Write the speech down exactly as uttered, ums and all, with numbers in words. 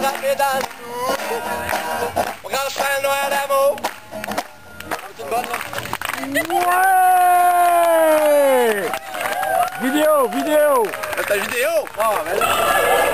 la pédale. On regarde le Père Noël d'amour. C'est une bonne, là. Ouais! Vidéo, vidéo! C'est ta vidéo? Ah, ben